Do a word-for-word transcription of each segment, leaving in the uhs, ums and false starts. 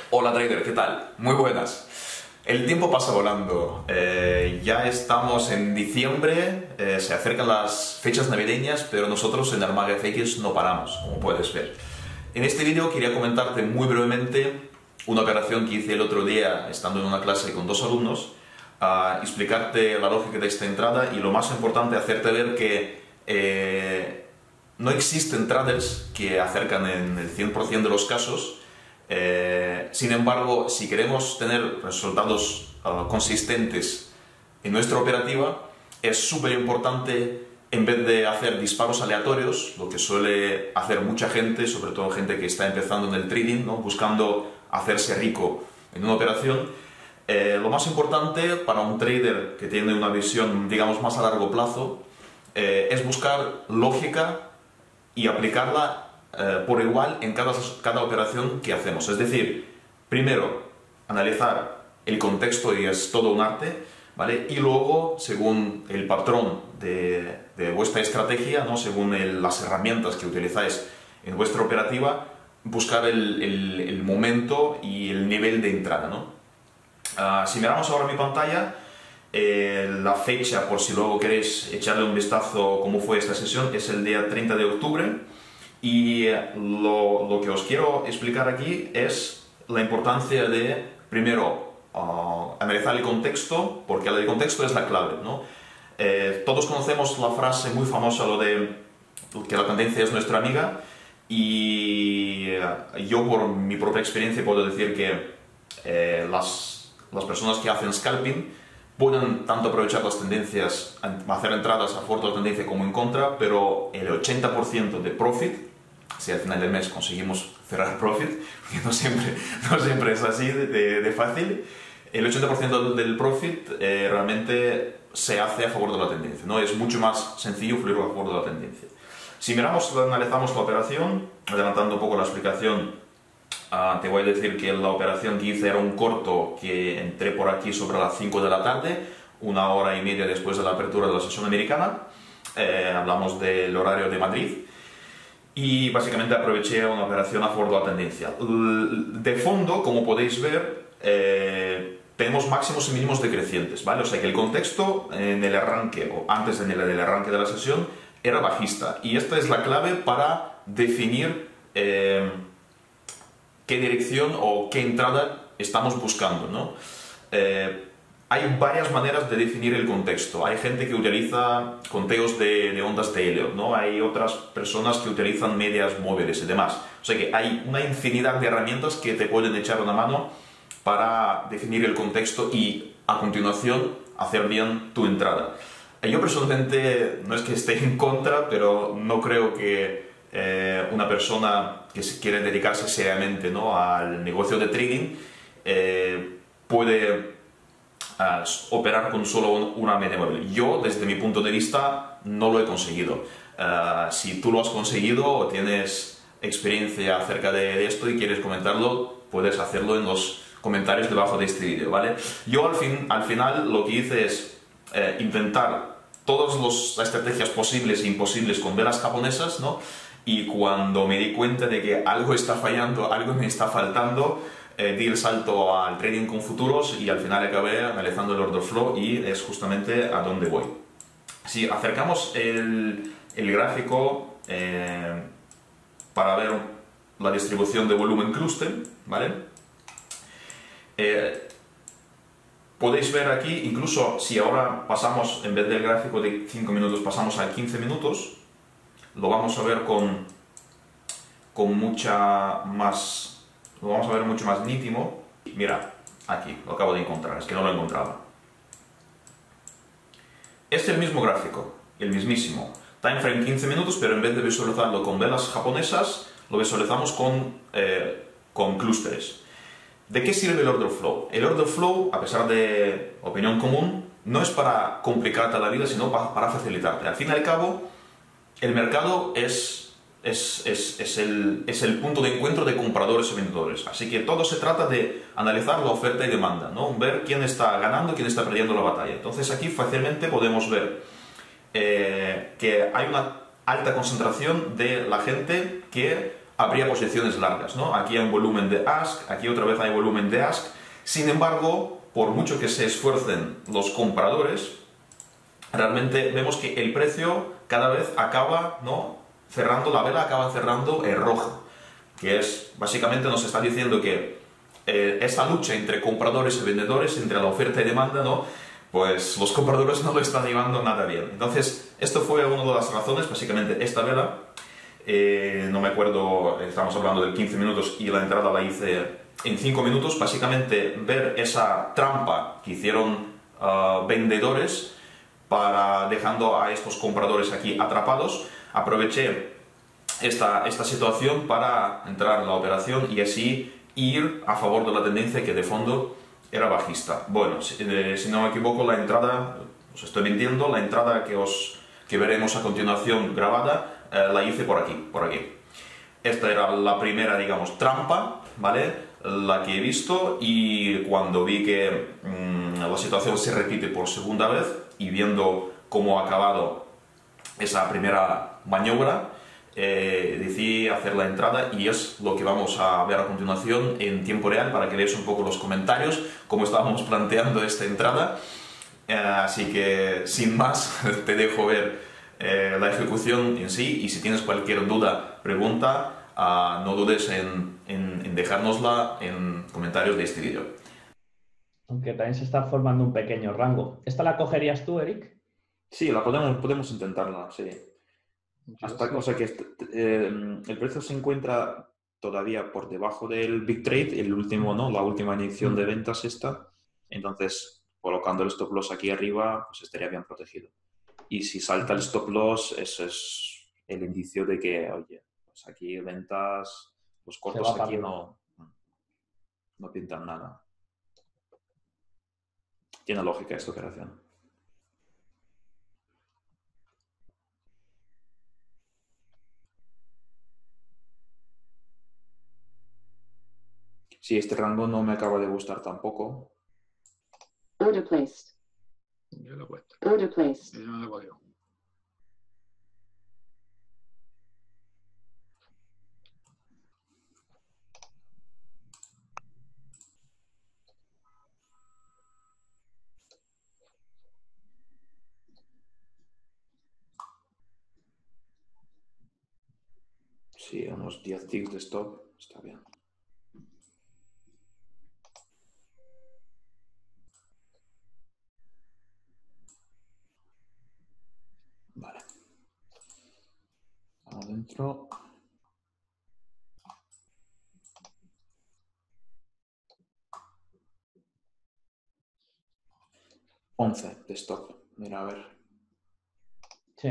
Hola trader, ¿qué tal? Muy buenas. El tiempo pasa volando, eh, ya estamos en diciembre, eh, se acercan las fechas navideñas, pero nosotros en Armaga F X no paramos, como puedes ver. En este vídeo quería comentarte muy brevemente una operación que hice el otro día estando en una clase con dos alumnos, uh, explicarte la lógica de esta entrada y lo más importante, hacerte ver que eh, no existen traders que acercan en el cien por cien de los casos. Eh, sin embargo, si queremos tener resultados uh, consistentes en nuestra operativa, es súper importante, en vez de hacer disparos aleatorios, lo que suele hacer mucha gente, sobre todo gente que está empezando en el trading, ¿no? Buscando hacerse rico en una operación, eh, lo más importante para un trader que tiene una visión, digamos, más a largo plazo, eh, es buscar lógica y aplicarla Eh, por igual en cada, cada operación que hacemos. Es decir, primero analizar el contexto, y es todo un arte, ¿vale? Y luego, según el patrón de, de vuestra estrategia, ¿no? Según el, las herramientas que utilizáis en vuestra operativa, buscar el, el, el momento y el nivel de entrada, ¿no? Uh, si miramos ahora mi pantalla, eh, la fecha, por si luego queréis echarle un vistazo cómo fue esta sesión, es el día treinta de octubre. Y lo, lo que os quiero explicar aquí es la importancia de, primero, uh, analizar el contexto, porque el contexto es la clave, ¿no? Eh, todos conocemos la frase muy famosa, lo de que la tendencia es nuestra amiga, y uh, yo por mi propia experiencia puedo decir que eh, las, las personas que hacen scalping pueden tanto aprovechar las tendencias, hacer entradas a favor de la tendencia como en contra, pero el ochenta por ciento de profit, si al final del mes conseguimos cerrar profit, que no siempre, no siempre es así de, de fácil, el ochenta por ciento del profit eh, realmente se hace a favor de la tendencia, ¿no? Es mucho más sencillo fluir a favor de la tendencia. Si miramos, analizamos la operación, adelantando un poco la explicación, Uh, te voy a decir que la operación que hice era un corto que entré por aquí sobre las cinco de la tarde, una hora y media después de la apertura de la sesión americana. Eh, hablamos del horario de Madrid y básicamente aproveché una operación a favor de la tendencia. De fondo, como podéis ver, eh, tenemos máximos y mínimos decrecientes, ¿vale? O sea que el contexto en el arranque, o antes del, del arranque de la sesión, era bajista, y esta es la clave para definir eh, qué dirección o qué entrada estamos buscando, ¿no? Eh, hay varias maneras de definir el contexto. Hay gente que utiliza conteos de, de ondas Taylor, ¿no? Hay otras personas que utilizan medias móviles y demás. O sea que hay una infinidad de herramientas que te pueden echar una mano para definir el contexto y, a continuación, hacer bien tu entrada. Yo personalmente no es que esté en contra, pero no creo que Eh, una persona que quiere dedicarse seriamente, ¿no?, al negocio de trading eh, puede uh, operar con solo un, una media móvil. Yo, desde mi punto de vista, no lo he conseguido. Uh, si tú lo has conseguido o tienes experiencia acerca de esto y quieres comentarlo, puedes hacerlo en los comentarios debajo de este vídeo, ¿vale? Yo al, fin, al final lo que hice es eh, intentar todas los, las estrategias posibles e imposibles con velas japonesas, ¿no? Y cuando me di cuenta de que algo está fallando, algo me está faltando, eh, di el salto al trading con futuros y al final acabé analizando el order flow, y es justamente a dónde voy. Si acercamos el, el gráfico eh, para ver la distribución de volumen clúster, ¿vale? Eh, podéis ver aquí, incluso si ahora pasamos, en vez del gráfico de cinco minutos, pasamos a quince minutos, lo vamos a ver con, con mucha más, lo vamos a ver mucho más nítido. Mira, aquí, lo acabo de encontrar, es que no lo encontraba. Este es el mismo gráfico, el mismísimo. Time frame quince minutos, pero en vez de visualizarlo con velas japonesas, lo visualizamos con, eh, con clústeres. ¿De qué sirve el order flow? El order flow, a pesar de opinión común, no es para complicarte la vida, sino para, para facilitarte. Al fin y al cabo, el mercado es, es, es, es, el, es el punto de encuentro de compradores y vendedores. Así que todo se trata de analizar la oferta y demanda, ¿no? Ver quién está ganando y quién está perdiendo la batalla. Entonces aquí fácilmente podemos ver eh, que hay una alta concentración de la gente que habría posiciones largas, ¿no? Aquí hay un volumen de ask, aquí otra vez hay volumen de ask. Sin embargo, por mucho que se esfuercen los compradores, realmente vemos que el precio cada vez acaba, ¿no? cerrando, la vela acaba cerrando en rojo, que es, básicamente nos está diciendo que eh, esta lucha entre compradores y vendedores, entre la oferta y demanda, ¿no? Pues los compradores no lo están llevando nada bien. Entonces, esto fue una de las razones, básicamente esta vela, eh, no me acuerdo, estamos hablando de quince minutos y la entrada la hice en cinco minutos, básicamente ver esa trampa que hicieron uh, vendedores para dejando a estos compradores aquí atrapados. Aproveché esta, esta situación para entrar en la operación y así ir a favor de la tendencia que de fondo era bajista. Bueno, si, eh, si no me equivoco, la entrada, os estoy mintiendo, la entrada que, os, que veremos a continuación grabada, eh, la hice por aquí, por aquí. Esta era la primera, digamos, trampa, ¿vale? La que he visto, y cuando vi que mmm, la situación se repite por segunda vez y viendo cómo ha acabado esa primera maniobra, eh, decidí hacer la entrada y es lo que vamos a ver a continuación en tiempo real para que veáis un poco los comentarios, cómo estábamos planteando esta entrada. Eh, así que sin más te dejo ver eh, la ejecución en sí, y si tienes cualquier duda, pregunta, Uh, no dudes en, en, en dejárnosla en comentarios de este vídeo. Aunque también se está formando un pequeño rango. ¿Esta la cogerías tú, Eric? Sí, la podemos, podemos intentarla, sí. Hasta, o sea que eh, el precio se encuentra todavía por debajo del Big Trade, el último, ¿no? La última inyección de ventas esta. Entonces, colocando el stop loss aquí arriba, pues estaría bien protegido. Y si salta el stop loss, eso es el indicio de que, oye, pues aquí ventas, los cortos aquí no, no pintan nada. Tiene lógica esta operación. Sí, este rango no me acaba de gustar tampoco. Order placed. Yo lo he puesto. Order placed. Yo no lo he cogido. Sí, unos diez ticks de stop está bien. Vale. Adentro. once de stop. Mira, a ver. Sí.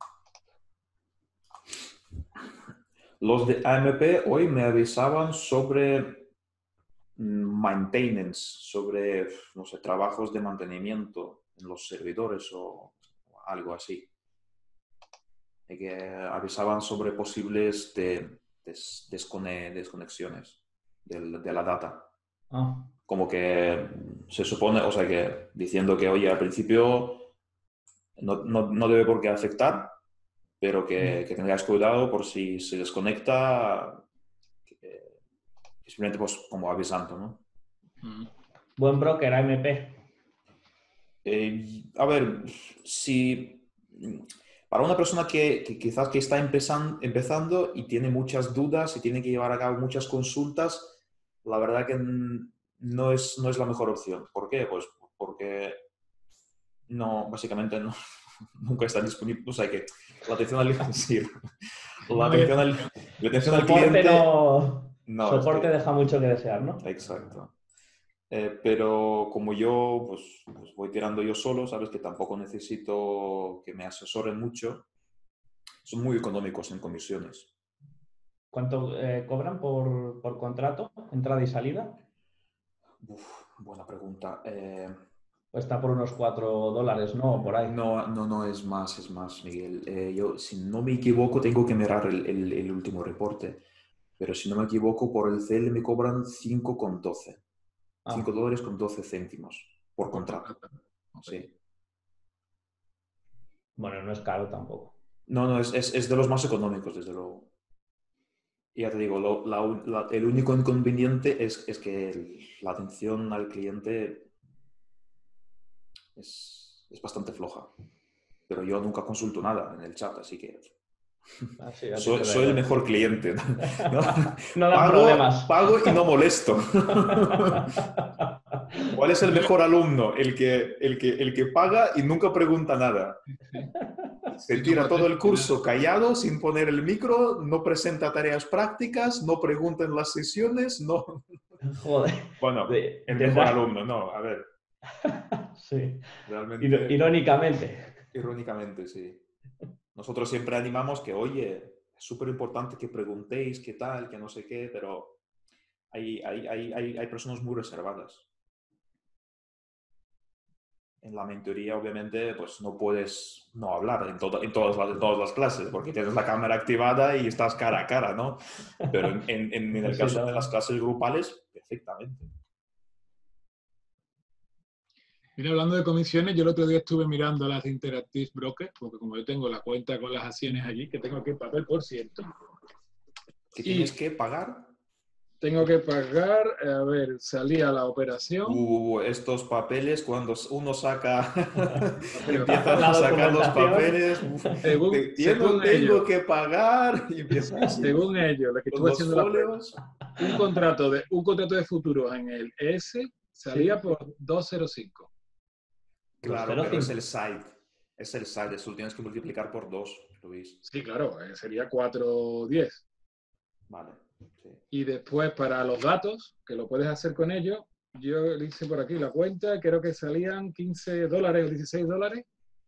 Los de A M P hoy me avisaban sobre maintenance, sobre, no sé, trabajos de mantenimiento en los servidores o algo así. De que avisaban sobre posibles de, des, descone, desconexiones de, de la data. Ah. Como que se supone, o sea, que diciendo que, oye, al principio no, no, no debe por qué afectar, pero que, que tengáis cuidado por si se desconecta, que, simplemente pues como avisando, ¿no? Mm. Buen broker, A M P. Eh, a ver, si para una persona que, que quizás que está empezando, empezando y tiene muchas dudas y tiene que llevar a cabo muchas consultas, la verdad que no es, no es la mejor opción. ¿Por qué? Pues porque no, básicamente no, nunca está disponible. O sea que la atención al, sí, la atención al, la atención al cliente... No, no, soporte es que, deja mucho que desear, ¿no? Exacto. Eh, pero como yo pues, pues voy tirando yo solo, sabes que tampoco necesito que me asesoren mucho, son muy económicos en comisiones. ¿Cuánto eh, cobran por, por contrato, entrada y salida? Uf, buena pregunta. Eh, Está por unos cuatro dólares, ¿no? Por ahí. no, no, no, es más, es más, Miguel. Eh, yo, si no me equivoco, tengo que mirar el, el, el último reporte, pero si no me equivoco, por el C L me cobran cinco con doce. Ah. cinco dólares con doce céntimos por contrato. Sí. Bueno, no es caro tampoco. No, no, es, es, es de los más económicos, desde luego. Y ya te digo, lo- la un- la- el único inconveniente es, es que el- la atención al cliente es, es bastante floja. Pero yo nunca consulto nada en el chat, así que Así, a ti soy, te da soy el igual. mejor cliente, ¿no? No dan Pago, problemas. pago y no molesto. ¿Cuál es el mejor alumno? El que, el que, el que paga y nunca pregunta nada. Se Y no tira todo el protesta ni nada. curso callado, sin poner el micro, no presenta tareas prácticas, no pregunta en las sesiones, no... Joder. Bueno, De- el de mejor verdad. alumno, no, a ver, Sí. Iro- realmente, Irónicamente. irónicamente, sí. Nosotros siempre animamos que, oye, es súper importante que preguntéis qué tal, que no sé qué, pero hay, hay, hay, hay, hay personas muy reservadas. En la mentoría, obviamente, pues no puedes no hablar en, to en, todas las, en todas las clases, porque tienes la cámara activada y estás cara a cara, ¿no? Pero en, en, en el Sí, caso de no. las clases grupales, perfectamente. Mira, hablando de comisiones, yo el otro día estuve mirando las de Interactive Brokers, porque como yo tengo la cuenta con las acciones allí, que tengo aquí el papel, por cierto, ¿Que y tienes que pagar? tengo que pagar, a ver, salía la operación, Uh, estos papeles, cuando uno saca, pero empiezan La a sacar los documentación. papeles, uf, según, te- tengo, según tengo ellos, que pagar, y empiezan así, según ellos, lo que con estuve los haciendo la prueba, folios. un contrato de, un contrato de futuros en el E S salía Sí. por doscientos cinco. Claro, Los pero es cero el side. Es el side, eso lo tienes que multiplicar por dos, Luis. Sí, claro, eh, sería cuatrocientos diez. Vale, sí. Y después para los datos, que lo puedes hacer con ellos, yo le hice por aquí la cuenta, creo que salían quince dólares o dieciséis dólares.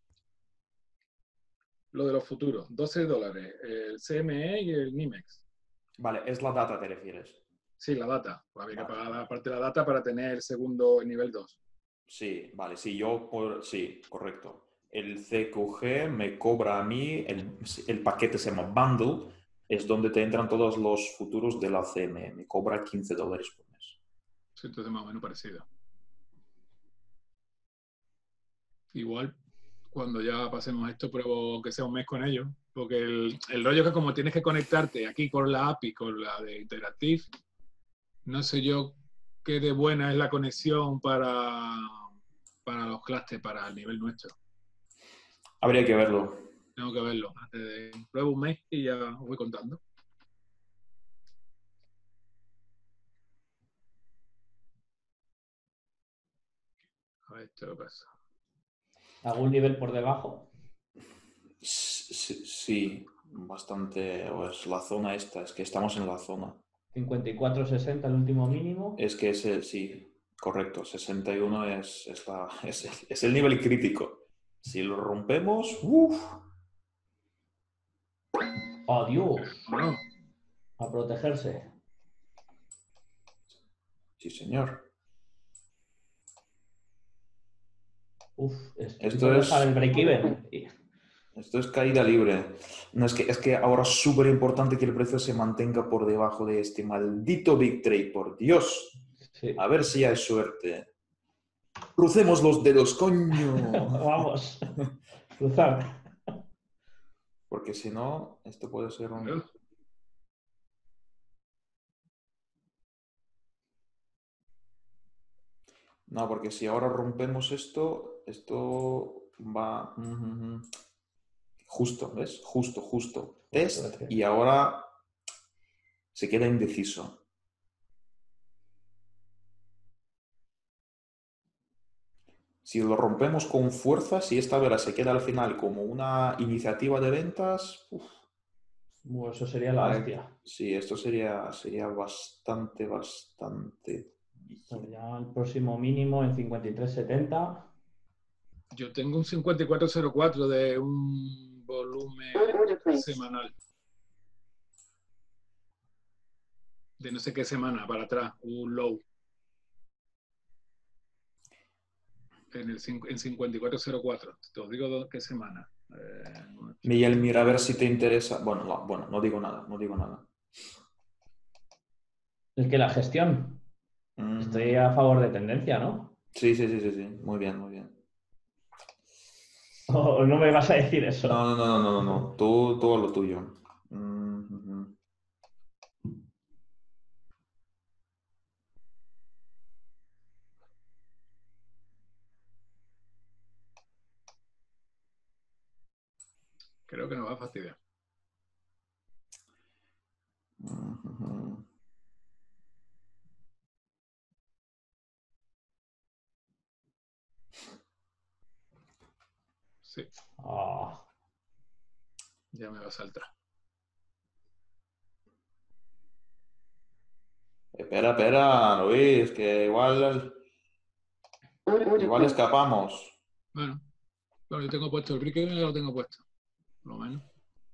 Lo de los futuros, doce dólares, el C M E y el NIMEX. Vale, es la data, ¿te refieres? Sí, la data. Había que Vale. pagar la parte de la data para tener el segundo el nivel dos. Sí, vale, sí, yo por... Sí, correcto. El C Q G me cobra a mí, el, el paquete se llama Bundle, es donde te entran todos los futuros de la C M E. Me cobra quince dólares por mes. Sí, entonces más o menos parecido. Igual, cuando ya pasemos esto, pruebo que sea un mes con ellos, porque el, el rollo es que como tienes que conectarte aquí con la A P I, con la de Interactive, no sé yo qué de buena es la conexión para, para los clusters, para el nivel nuestro. Habría que verlo. Tengo que verlo. Antes de, pruebo un mes y ya os voy contando. A ver, esto lo pasa. ¿Algún nivel por debajo? Sí, sí, bastante. O es la zona esta, es que estamos en la zona. cincuenta y cuatro sesenta el último mínimo. Es que es el, sí, correcto, sesenta y uno es, es, la, es, el, es el nivel crítico. Si lo rompemos, uff. ¡Adiós! Bueno, A protegerse. Sí, señor. Uf, estoy Esto por es, dejar el break-even. esto es caída libre. No, es que, es que ahora es súper importante que el precio se mantenga por debajo de este maldito Big Trade, por Dios. Sí. A ver si hay suerte. Crucemos los dedos, coño. Vamos. Cruzar. Porque si no, esto puede ser un... ¿no? No, porque si ahora rompemos esto, esto va... Justo, ¿ves? Justo, justo. Test y ahora se queda indeciso. Si lo rompemos con fuerza, si esta vela se queda al final como una iniciativa de ventas, uf, Bueno, eso sería la vale, hostia. sí, esto sería, sería bastante, bastante... Pero ya el próximo mínimo en cincuenta y tres setenta. Yo tengo un cincuenta y cuatro cero cuatro de un volumen Order placed. semanal. De no sé qué semana para atrás, un low. En, el, cincu- en cincuenta y cuatro cero cuatro. Te os digo do- qué semana. Eh, Miguel, mira a ver si te interesa. Bueno, no, bueno, no digo nada, no digo nada. Es que la gestión. Mm. Estoy a favor de tendencia, ¿no? Sí, sí, sí, sí, sí. Muy bien, muy bien. O no me vas a decir eso. No, no, no, no, no, no. Tú, tú a lo tuyo. Mm, ujú. Creo que nos va a fastidiar. Ujú. Sí, Ah, ya me va a saltar. Espera, espera, Luis, que igual, Order, order igual placed. escapamos. Bueno, bueno, yo tengo puesto el brick, ya lo tengo puesto. Por lo menos.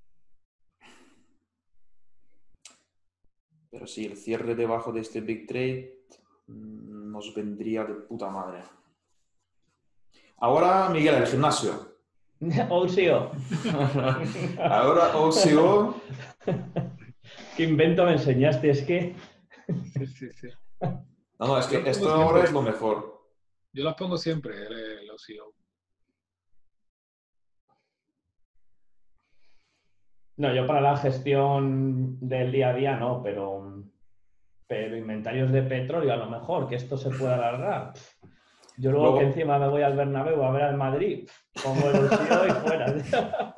Pero sí, el cierre debajo de este Big Trade mm, nos vendría de puta madre. Ahora, Miguel, el gimnasio. O C O. Ahora O C O. ¿Qué invento me enseñaste? Es que... Sí, sí, sí. No, no, es que Yo lo esto pongo ahora siempre. es lo mejor. Yo las pongo siempre, el, el O C O. No, yo para la gestión del día a día no, pero, pero inventarios de petróleo a lo mejor, que esto se pueda alargar. Pff, Yo luego Luego- que encima me voy al Bernabéu a ver al Madrid, pff, pongo el O C O y fuera.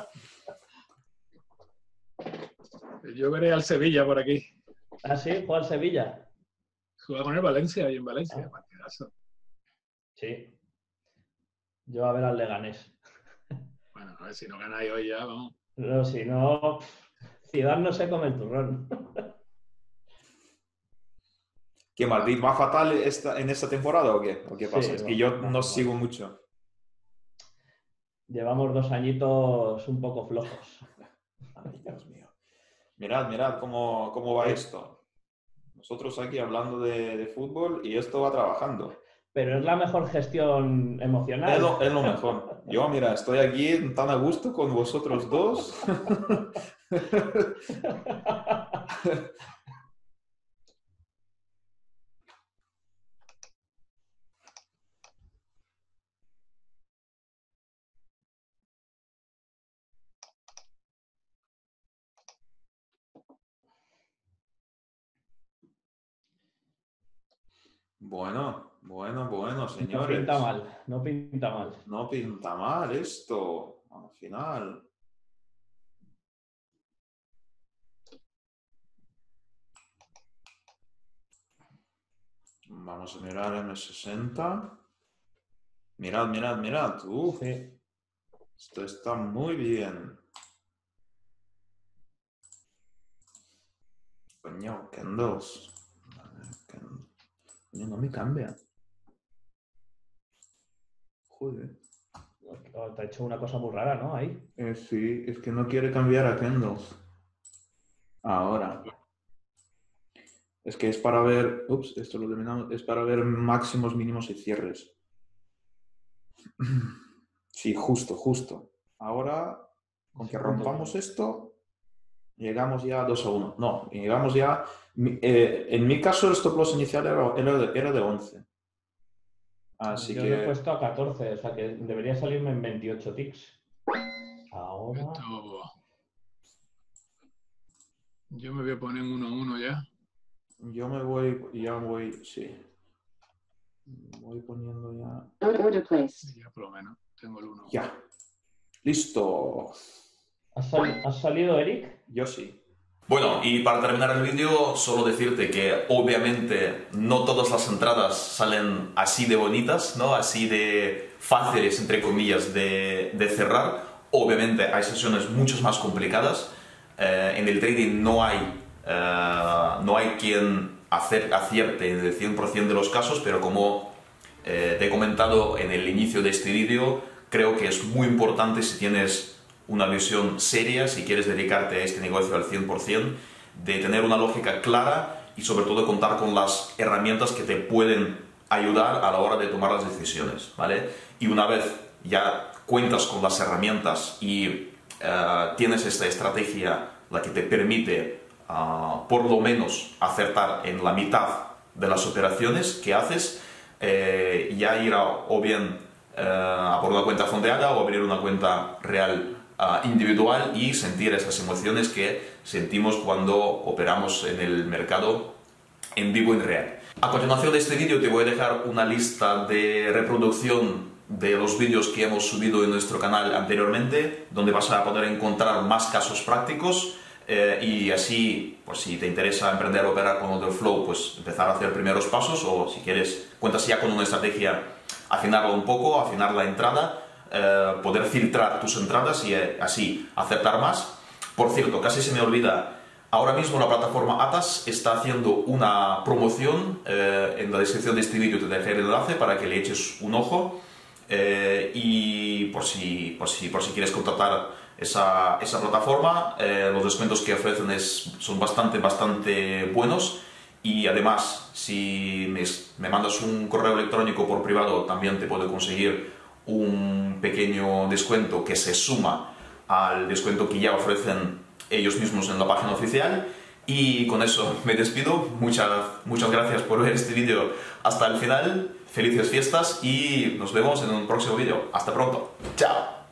Yo veré al Sevilla por aquí. ¿Ah, sí? ¿Juega al Sevilla? Juega con el Valencia y en Valencia. Ah. Partidazo. Sí. Yo a ver al Leganés. Bueno, a ver si no ganáis hoy ya, vamos. No, si no, pff, Zidane no se come el turrón. ¿Que Madrid va fatal esta, en esta temporada o qué? ¿O qué pasa? Sí, es va- que yo va no fatal. sigo mucho. Llevamos dos añitos un poco flojos. Ay, Dios mío. Mirad, mirad cómo, cómo va Sí. esto. Nosotros aquí hablando de, de fútbol y esto va trabajando. Pero es la mejor gestión emocional. Es lo, es lo mejor. Yo, mira, estoy aquí tan a gusto con vosotros dos. Bueno, bueno, bueno, No señores. pinta mal, no pinta mal. No pinta mal esto, al final. Vamos a mirar M sesenta. Mirad, mirad, mirad. Uf, Sí. esto está muy bien. Coño, candles. Coño, no me cambia. Joder. Te ha hecho una cosa muy rara, ¿no? Ahí. Eh, sí, es que no quiere cambiar a candles. Ahora. Es que es para ver... Ups, esto lo terminamos. Es para ver máximos, mínimos y cierres. Sí, justo, justo. Ahora, con que rompamos esto, llegamos ya a dos a uno. No, llegamos ya... eh, en mi caso, el stop loss inicial era, era, de, era de once. Así Yo que... lo he puesto a catorce, o sea que debería salirme en veintiocho ticks. Ahora. Esto... Yo me voy a poner en uno a uno ya. Yo me voy, ya voy, sí. Voy poniendo ya... Order, order placed. Ya por lo menos. Tengo el uno. Ya. Listo. ¿Has, sal- ¿has salido, Eric? Yo sí. Bueno, y para terminar el vídeo, solo decirte que obviamente no todas las entradas salen así de bonitas, ¿no? Así de fáciles, entre comillas, de, de cerrar. Obviamente hay sesiones mucho más complicadas. Eh, en el trading no hay, eh, no hay quien hacer, acierte en el cien por ciento de los casos, pero como eh, te he comentado en el inicio de este vídeo, creo que es muy importante si tienes una visión seria, si quieres dedicarte a este negocio al cien por ciento, de tener una lógica clara y sobre todo contar con las herramientas que te pueden ayudar a la hora de tomar las decisiones, ¿vale? Y una vez ya cuentas con las herramientas y uh, tienes esta estrategia, la que te permite uh, por lo menos acertar en la mitad de las operaciones que haces, eh, ya ir a, o bien uh, a por una cuenta fondeada o abrir una cuenta real Uh, individual y sentir esas emociones que sentimos cuando operamos en el mercado en vivo, en real. A continuación de este vídeo te voy a dejar una lista de reproducción de los vídeos que hemos subido en nuestro canal anteriormente, donde vas a poder encontrar más casos prácticos eh, y así, pues si te interesa emprender o operar con Orderflow, pues empezar a hacer primeros pasos, o si quieres, cuentas ya con una estrategia, afinarla un poco, afinar la entrada, eh, poder filtrar tus entradas y eh, así acertar más. Por cierto, casi se me olvida, ahora mismo la plataforma Atas está haciendo una promoción, eh, en la descripción de este vídeo te dejaré el enlace para que le eches un ojo, eh, y por si, por, si, por si quieres contratar esa, esa plataforma, eh, los descuentos que ofrecen es, son bastante, bastante buenos, y además si me, me mandas un correo electrónico por privado también te puedo conseguir un pequeño descuento que se suma al descuento que ya ofrecen ellos mismos en la página oficial. Y con eso me despido. Muchas, muchas gracias por ver este vídeo hasta el final. Felices fiestas y nos vemos en un próximo vídeo. Hasta pronto. Chao.